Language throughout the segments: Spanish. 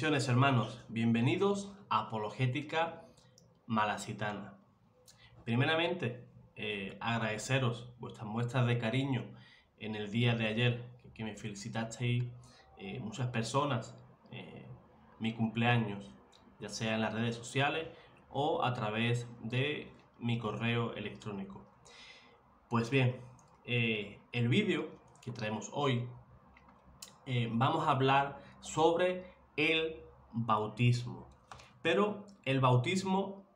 Bendiciones, hermanos. Bienvenidos a Apologética Malacitana. Primeramente, agradeceros vuestras muestras de cariño en el día de ayer, que me felicitasteis muchas personas mi cumpleaños, ya sea en las redes sociales o a través de mi correo electrónico. Pues bien, el vídeo que traemos hoy, vamos a hablar sobre el bautismo. Pero el bautismo,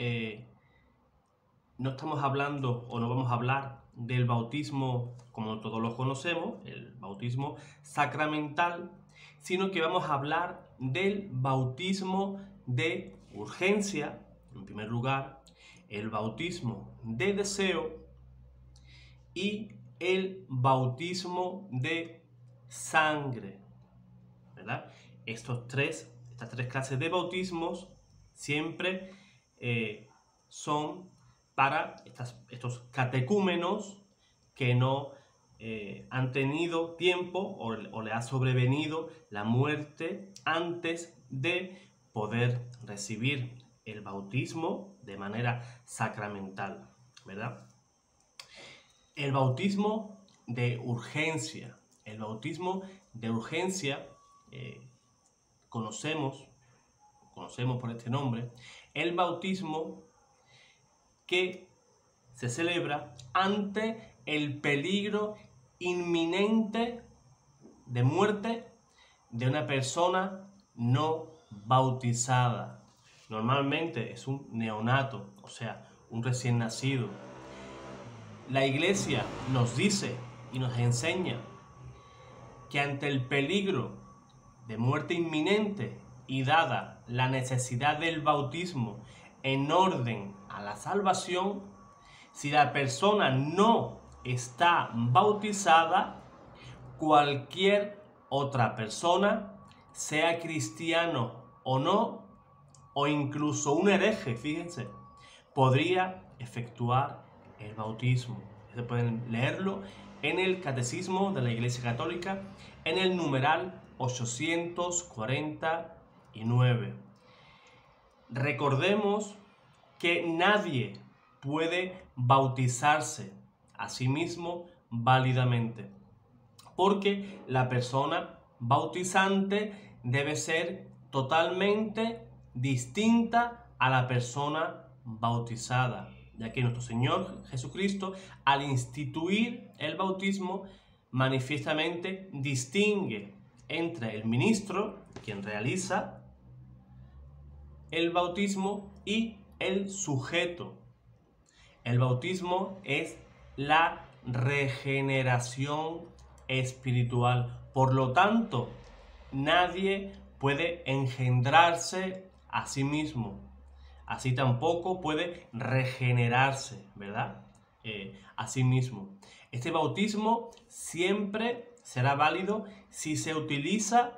no estamos hablando o no vamos a hablar del bautismo como todos lo conocemos, el bautismo sacramental, sino que vamos a hablar del bautismo de urgencia, en primer lugar, el bautismo de deseo y el bautismo de sangre, ¿verdad? Estas tres clases de bautismos siempre son para estos catecúmenos que no han tenido tiempo o le ha sobrevenido la muerte antes de poder recibir el bautismo de manera sacramental, ¿verdad? El bautismo de urgencia. El bautismo de urgencia conocemos por este nombre, el bautismo que se celebra ante el peligro inminente de muerte de una persona no bautizada. Normalmente es un neonato, o sea, un recién nacido. La Iglesia nos dice y nos enseña que ante el peligro de muerte inminente y dada la necesidad del bautismo en orden a la salvación, si la persona no está bautizada, cualquier otra persona, sea cristiano o no, o incluso un hereje, fíjense, podría efectuar el bautismo. Ustedes pueden leerlo en el Catecismo de la Iglesia Católica, en el numeral 849. Recordemos que nadie puede bautizarse a sí mismo válidamente, porque la persona bautizante debe ser totalmente distinta a la persona bautizada, ya que nuestro Señor Jesucristo, al instituir el bautismo, manifiestamente distingue entre el ministro, quien realiza el bautismo, y el sujeto. El bautismo es la regeneración espiritual. Por lo tanto, nadie puede engendrarse a sí mismo. Así tampoco puede regenerarse, ¿verdad? A sí mismo. Este bautismo siempre será válido si se utiliza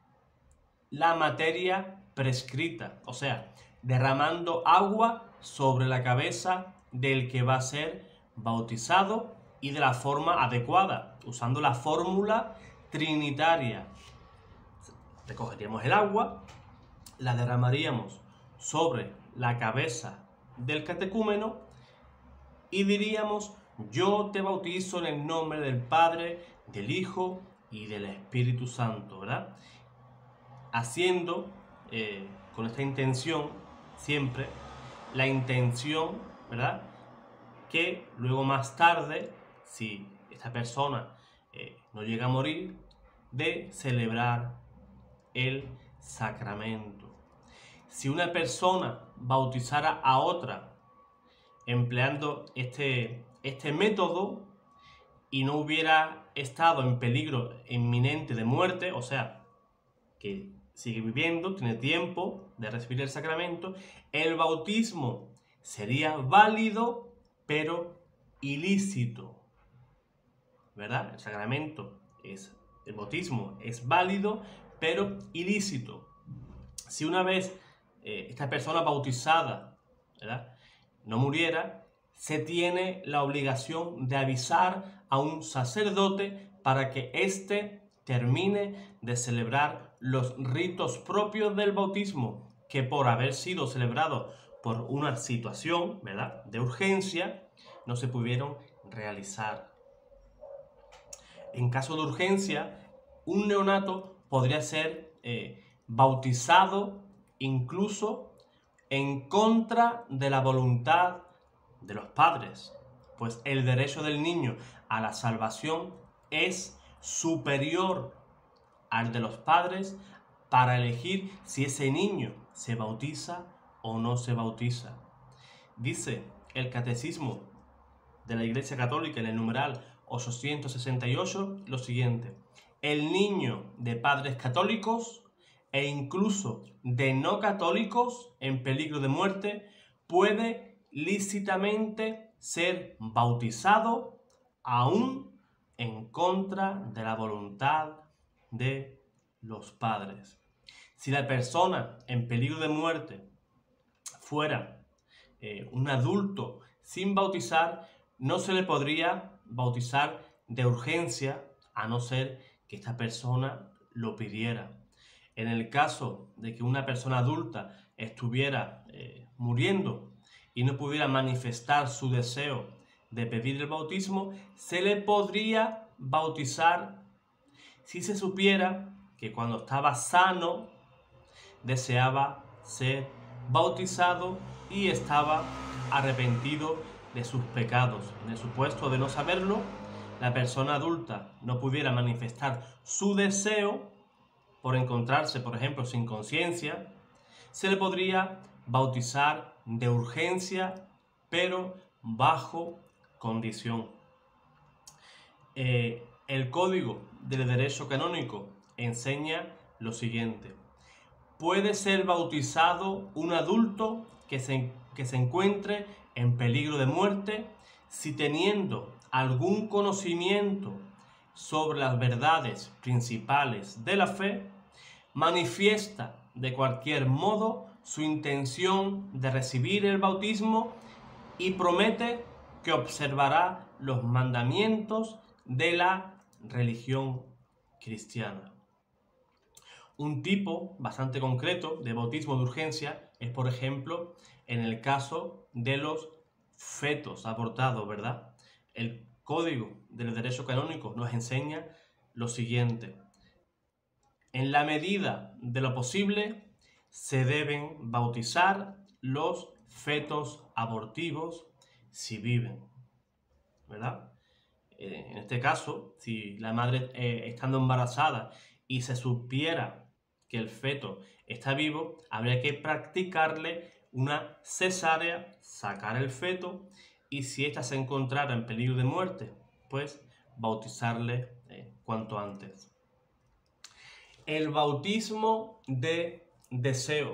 la materia prescrita, o sea, derramando agua sobre la cabeza del que va a ser bautizado y de la forma adecuada, usando la fórmula trinitaria. Recogeríamos el agua, la derramaríamos sobre la cabeza del catecúmeno y diríamos: yo te bautizo en el nombre del Padre, del Hijo y del Espíritu Santo, ¿verdad? Haciendo con esta intención siempre la intención, ¿verdad? Que luego más tarde, si esta persona no llega a morir, de celebrar el sacramento. Si una persona bautizara a otra empleando este método y no hubiera estado en peligro inminente de muerte, o sea, que sigue viviendo, tiene tiempo de recibir el sacramento, el bautismo sería válido, pero ilícito, ¿verdad? El bautismo es válido, pero ilícito. Si una vez esta persona bautizada, ¿verdad?, no muriera, se tiene la obligación de avisar a un sacerdote para que éste termine de celebrar los ritos propios del bautismo que por haber sido celebrados por una situación, ¿verdad?, de urgencia, no se pudieron realizar. En caso de urgencia, un neonato podría ser bautizado incluso en contra de la voluntad de los padres, pues el derecho del niño a la salvación es superior al de los padres para elegir si ese niño se bautiza o no se bautiza. Dice el Catecismo de la Iglesia Católica en el numeral 868 lo siguiente: el niño de padres católicos e incluso de no católicos en peligro de muerte puede lícitamente ser bautizado aún en contra de la voluntad de los padres. Si la persona en peligro de muerte fuera un adulto sin bautizar, no se le podría bautizar de urgencia a no ser que esta persona lo pidiera. En el caso de que una persona adulta estuviera muriendo y no pudiera manifestar su deseo de pedir el bautismo, se le podría bautizar si se supiera que cuando estaba sano deseaba ser bautizado y estaba arrepentido de sus pecados. En el supuesto de no saberlo, la persona adulta no pudiera manifestar su deseo por encontrarse, por ejemplo, sin conciencia, se le podría bautizar de urgencia, pero bajo condición. El Código del Derecho Canónico enseña lo siguiente: puede ser bautizado un adulto que se encuentre en peligro de muerte si, teniendo algún conocimiento sobre las verdades principales de la fe, manifiesta de cualquier modo su intención de recibir el bautismo y promete que observará los mandamientos de la religión cristiana. Un tipo bastante concreto de bautismo de urgencia es, por ejemplo, en el caso de los fetos abortados, ¿verdad? El Código del Derecho Canónico nos enseña lo siguiente: en la medida de lo posible se deben bautizar los fetos abortivos si viven, ¿verdad? En este caso, si la madre estando embarazada y se supiera que el feto está vivo, habría que practicarle una cesárea, sacar el feto, y si ésta se encontrara en peligro de muerte, pues bautizarle cuanto antes. El bautismo de deseo.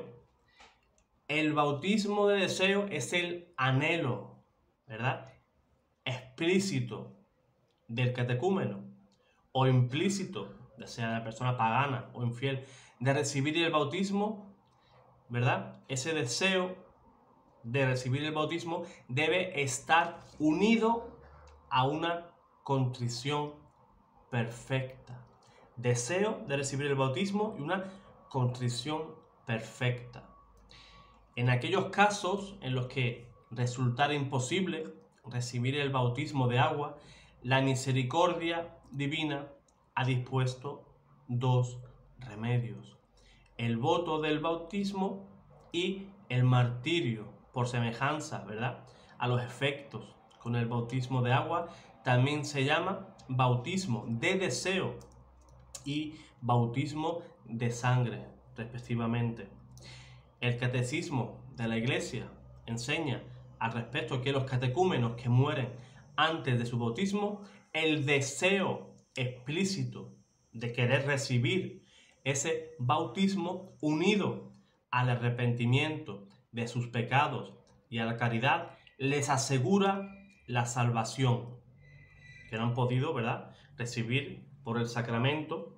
El bautismo de deseo es el anhelo, ¿verdad?, explícito del catecúmeno o implícito, ya sea la persona pagana o infiel, de recibir el bautismo, ¿verdad? Ese deseo de recibir el bautismo debe estar unido a una contrición perfecta. Deseo de recibir el bautismo y una contrición perfecta. En aquellos casos en los que resultara imposible recibir el bautismo de agua, la misericordia divina ha dispuesto dos remedios: el voto del bautismo y el martirio, por semejanza, ¿verdad?, a los efectos con el bautismo de agua. También se llama bautismo de deseo y bautismo de sangre, respectivamente. El Catecismo de la Iglesia enseña al respecto que los catecúmenos que mueren antes de su bautismo, el deseo explícito de querer recibir ese bautismo unido al arrepentimiento de sus pecados y a la caridad, les asegura la salvación que no han podido, ¿verdad?, recibir por el sacramento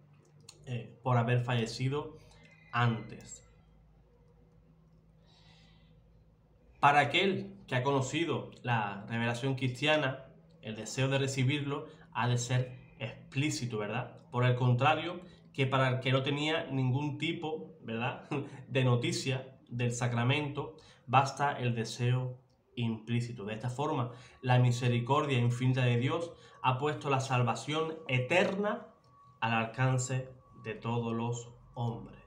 por haber fallecido antes. Para aquel que ha conocido la revelación cristiana, el deseo de recibirlo ha de ser explícito, ¿verdad? Por el contrario, que para el que no tenía ningún tipo, ¿verdad?, de noticia del sacramento, basta el deseo implícito. De esta forma, la misericordia infinita de Dios ha puesto la salvación eterna al alcance de todos los hombres.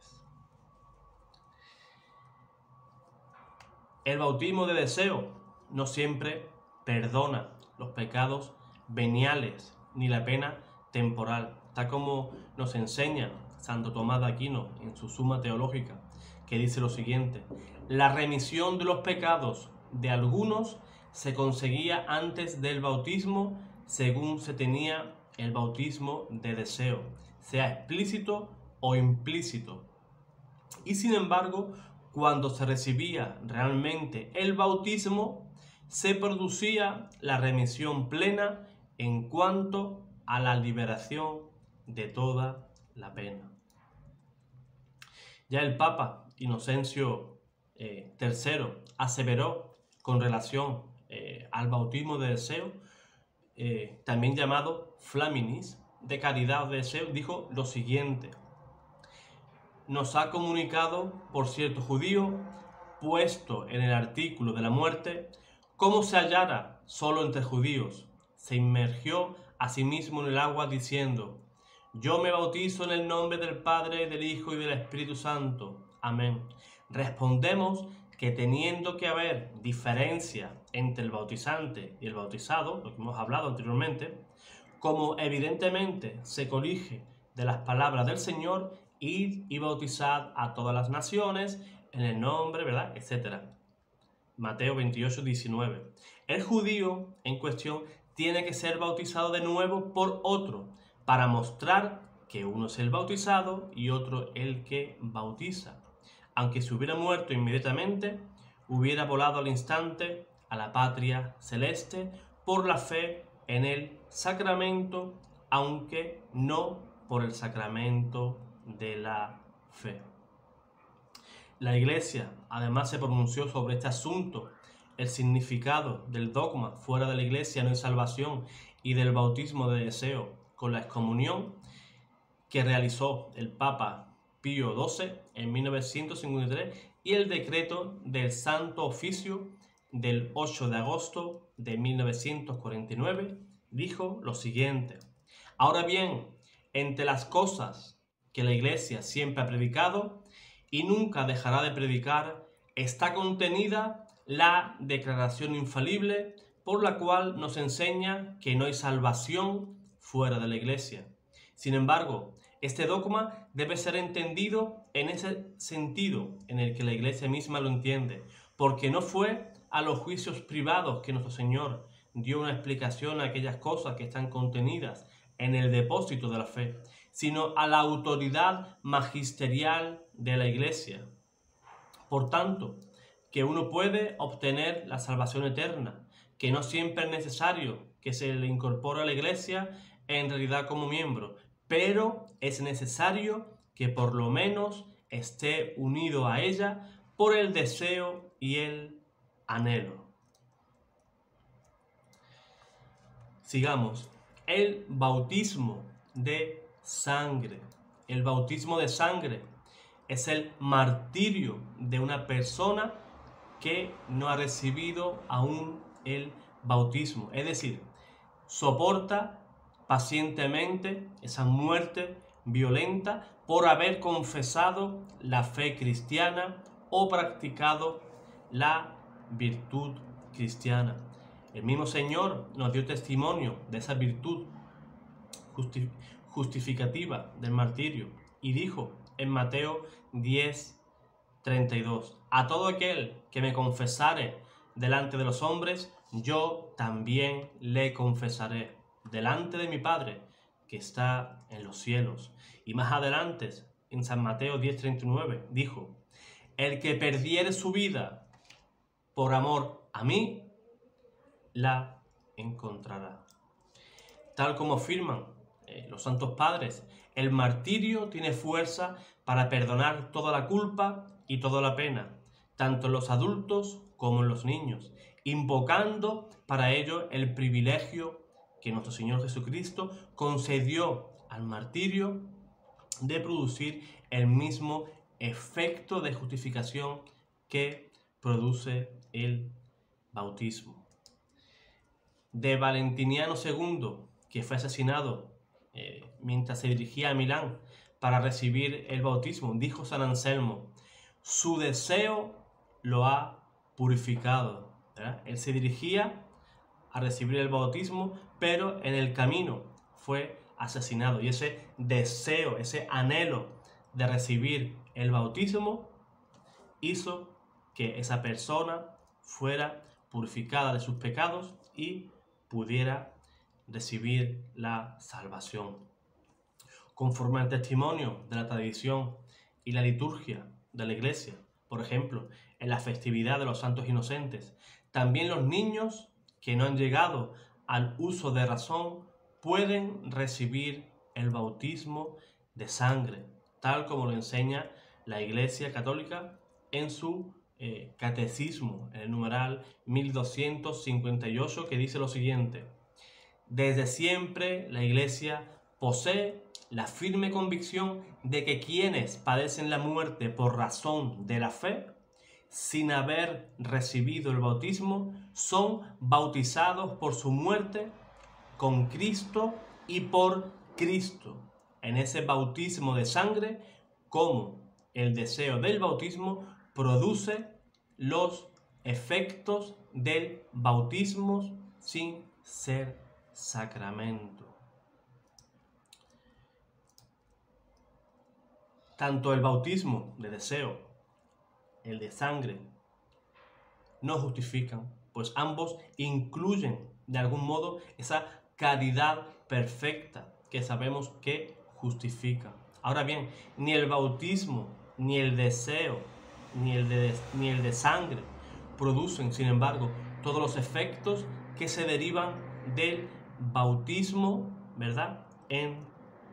El bautismo de deseo no siempre perdona los pecados veniales ni la pena temporal, tal como nos enseña Santo Tomás de Aquino en su Suma Teológica, que dice lo siguiente: la remisión de los pecados de algunos se conseguía antes del bautismo según se tenía el bautismo de deseo, sea explícito o implícito. Y sin embargo, cuando se recibía realmente el bautismo, se producía la remisión plena en cuanto a la liberación de toda la pena. Ya el Papa Inocencio III aseveró con relación al bautismo de deseo, también llamado flaminis, de caridad o de deseo, dijo lo siguiente: nos ha comunicado por cierto judío, puesto en el artículo de la muerte, cómo se hallara solo entre judíos, se inmergió a sí mismo en el agua diciendo: yo me bautizo en el nombre del Padre, del Hijo y del Espíritu Santo. Amén. Respondemos que teniendo que haber diferencia entre el bautizante y el bautizado, lo que hemos hablado anteriormente, como evidentemente se corrige de las palabras del Señor, id y bautizad a todas las naciones en el nombre, ¿verdad?, etcétera. Mateo 28, 19. El judío en cuestión tiene que ser bautizado de nuevo por otro, para mostrar que uno es el bautizado y otro el que bautiza. Aunque se hubiera muerto inmediatamente, hubiera volado al instante a la patria celeste por la fe en el sacramento, aunque no por el sacramento de la fe. La Iglesia además se pronunció sobre este asunto. El significado del dogma fuera de la Iglesia no hay salvación y del bautismo de deseo con la excomunión que realizó el Papa Pío XII en 1953 y el decreto del Santo Oficio del 8 de agosto de 1949 dijo lo siguiente: ahora bien, entre las cosas que la Iglesia siempre ha predicado y nunca dejará de predicar, está contenida la declaración infalible por la cual nos enseña que no hay salvación fuera de la Iglesia. Sin embargo, este dogma debe ser entendido en ese sentido en el que la Iglesia misma lo entiende, porque no fue a los juicios privados que nuestro Señor dio una explicación a aquellas cosas que están contenidas en el depósito de la fe, sino a la autoridad magisterial de la Iglesia. Por tanto, que uno puede obtener la salvación eterna, que no siempre es necesario que se le incorpore a la Iglesia en realidad como miembro, pero es necesario que por lo menos esté unido a ella por el deseo y el anhelo. Sigamos. El bautismo de sangre. El bautismo de sangre es el martirio de una persona que no ha recibido aún el bautismo. Es decir, soporta pacientemente esa muerte violenta por haber confesado la fe cristiana o practicado la virtud cristiana. El mismo Señor nos dio testimonio de esa virtud justificativa del martirio y dijo en Mateo 10:32: a todo aquel que me confesare delante de los hombres, yo también le confesaré delante de mi Padre que está en los cielos. Y más adelante, en San Mateo 10:39, dijo: el que perdiere su vida por amor a mí, la encontrará. Tal como afirman los santos padres, el martirio tiene fuerza para perdonar toda la culpa y toda la pena, tanto en los adultos como en los niños, invocando para ello el privilegio que nuestro Señor Jesucristo concedió al martirio de producir el mismo efecto de justificación que produce el bautismo. De Valentiniano II, que fue asesinado mientras se dirigía a Milán para recibir el bautismo, dijo San Anselmo: su deseo lo ha purificado. ¿Verdad? Él se dirigía a recibir el bautismo, pero en el camino fue asesinado. Y ese deseo, ese anhelo de recibir el bautismo hizo que esa persona fuera purificada de sus pecados y pudiera recibir la salvación. Conforme al testimonio de la tradición y la liturgia de la Iglesia, por ejemplo, en la festividad de los santos inocentes, también los niños que no han llegado al uso de razón pueden recibir el bautismo de sangre, tal como lo enseña la Iglesia Católica en su catecismo, en el numeral 1258, que dice lo siguiente: desde siempre la Iglesia posee la firme convicción de que quienes padecen la muerte por razón de la fe, sin haber recibido el bautismo, son bautizados por su muerte con Cristo y por Cristo. En ese bautismo de sangre, como el deseo del bautismo produce los efectos del bautismo sin ser sacramento. Tanto el bautismo de deseo, el de sangre, no justifican, pues ambos incluyen de algún modo esa caridad perfecta que sabemos que justifica. Ahora bien, ni el bautismo, ni el deseo, ni el de sangre producen, sin embargo, todos los efectos que se derivan del bautismo, ¿verdad?, en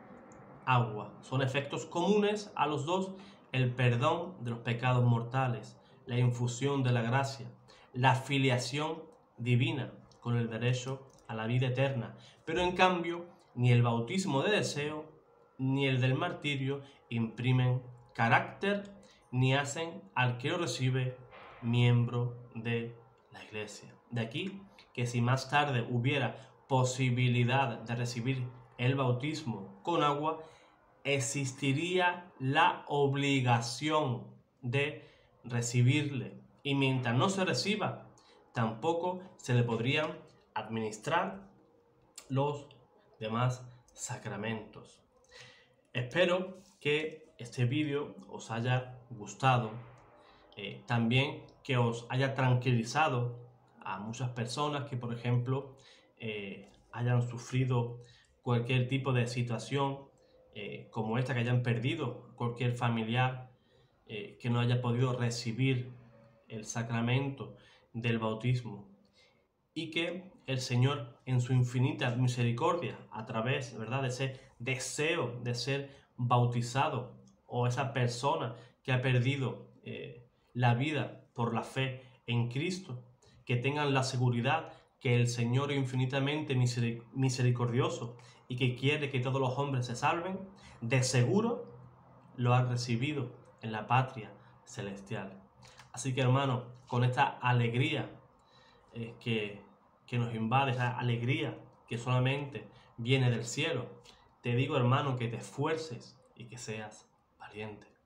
agua. Son efectos comunes a los dos: el perdón de los pecados mortales, la infusión de la gracia, la filiación divina con el derecho a la vida eterna. Pero en cambio, ni el bautismo de deseo ni el del martirio imprimen carácter ni hacen al que lo recibe miembro de la Iglesia. De aquí que si más tarde hubiera posibilidad de recibir el bautismo con agua, existiría la obligación de recibirle, y mientras no se reciba, tampoco se le podrían administrar los demás sacramentos. Espero que este vídeo os haya gustado, también que os haya tranquilizado a muchas personas que, por ejemplo, hayan sufrido cualquier tipo de situación como esta, que hayan perdido cualquier familiar, que no haya podido recibir el sacramento del bautismo, y que el Señor, en su infinita misericordia, a través, ¿verdad?, de ese deseo de ser bautizado, o esa persona que ha perdido la vida por la fe en Cristo, que tengan la seguridad que el Señor es infinitamente misericordioso y que quiere que todos los hombres se salven, de seguro lo han recibido en la patria celestial. Así que, hermano, con esta alegría que nos invade, esa alegría que solamente viene del cielo, te digo, hermano, que te esfuerces y que seas valiente.